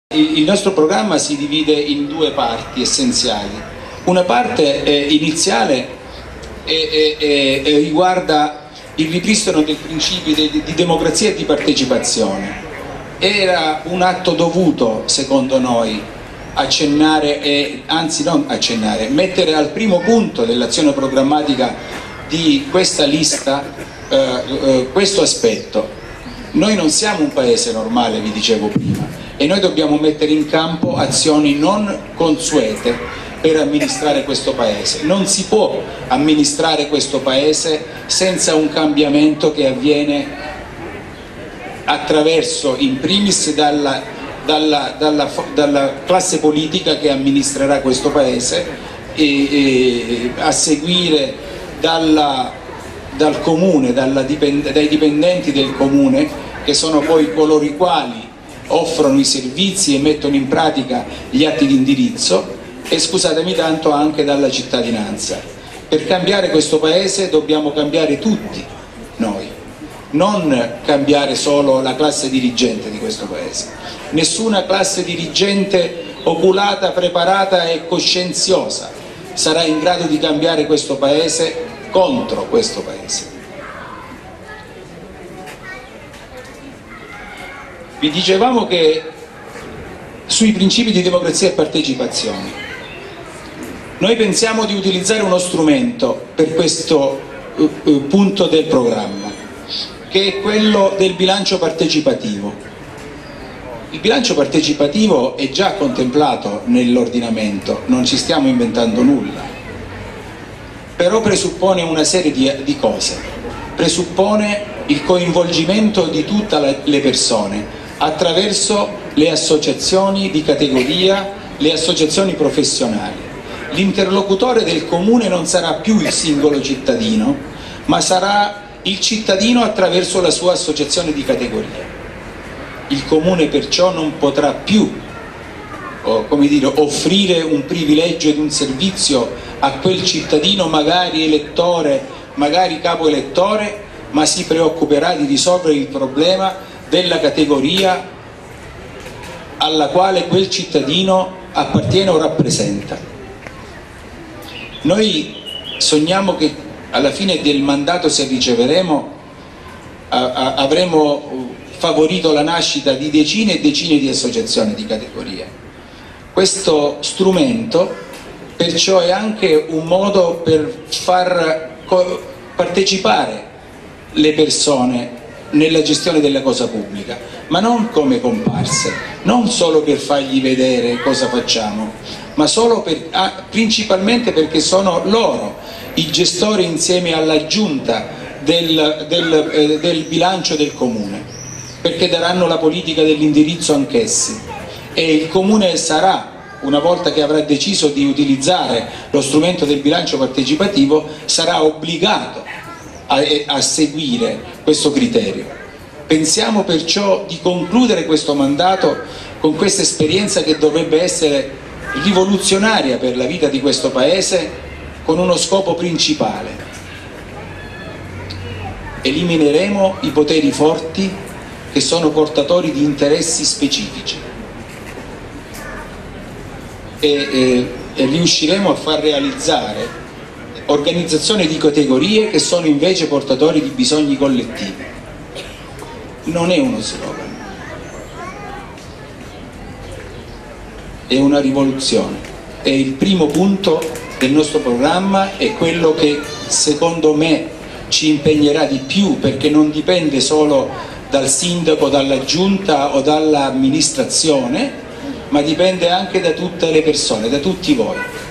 Il nostro programma si divide in due parti essenziali. Una parte iniziale riguarda il ripristino dei principi di democrazia e di partecipazione. Era un atto dovuto, secondo noi, accennare, anzi non accennare, mettere al primo punto dell'azione programmatica di questa lista questo aspetto. Noi non siamo un paese normale, vi dicevo prima, e noi dobbiamo mettere in campo azioni non consuete per amministrare questo paese. Non si può amministrare questo paese senza un cambiamento che avviene attraverso, in primis, dalla classe politica che amministrerà questo paese e a seguire dal comune, dai dipendenti del comune, che sono poi coloro i quali offrono i servizi e mettono in pratica gli atti di indirizzo, e scusatemi tanto anche dalla cittadinanza. Per cambiare questo paese dobbiamo cambiare tutti noi, non cambiare solo la classe dirigente di questo paese. Nessuna classe dirigente oculata, preparata e coscienziosa sarà in grado di cambiare questo paese contro questo paese. Vi dicevamo che sui principi di democrazia e partecipazione noi pensiamo di utilizzare uno strumento per questo punto del programma, che è quello del bilancio partecipativo. Il bilancio partecipativo è già contemplato nell'ordinamento, non ci stiamo inventando nulla, però presuppone una serie di cose. Presuppone il coinvolgimento di tutte le persone attraverso le associazioni di categoria, le associazioni professionali. L'interlocutore del comune non sarà più il singolo cittadino, ma sarà il cittadino attraverso la sua associazione di categoria. Il comune perciò non potrà più, come dire, offrire un privilegio ed un servizio a quel cittadino, magari elettore, magari capo elettore, ma si preoccuperà di risolvere il problema della categoria alla quale quel cittadino appartiene o rappresenta. Noi sogniamo che alla fine del mandato, se riceveremo, avremo favorito la nascita di decine e decine di associazioni di categoria. Questo strumento perciò è anche un modo per far partecipare le persone nella gestione della cosa pubblica, ma non come comparse, non solo per fargli vedere cosa facciamo, ma solo principalmente perché sono loro i gestori, insieme alla giunta del bilancio del comune, perché daranno la politica dell'indirizzo anch'essi, e il comune sarà, una volta che avrà deciso di utilizzare lo strumento del bilancio partecipativo, sarà obbligato a seguire questo criterio. Pensiamo perciò di concludere questo mandato con questa esperienza che dovrebbe essere rivoluzionaria per la vita di questo paese, con uno scopo principale: elimineremo i poteri forti che sono portatori di interessi specifici e riusciremo a far realizzare organizzazioni di categorie che sono invece portatori di bisogni collettivi. Non è uno slogan, è una rivoluzione. È il primo punto del nostro programma, è quello che secondo me ci impegnerà di più, perché non dipende solo dal sindaco, dalla giunta o dall'amministrazione, ma dipende anche da tutte le persone, da tutti voi.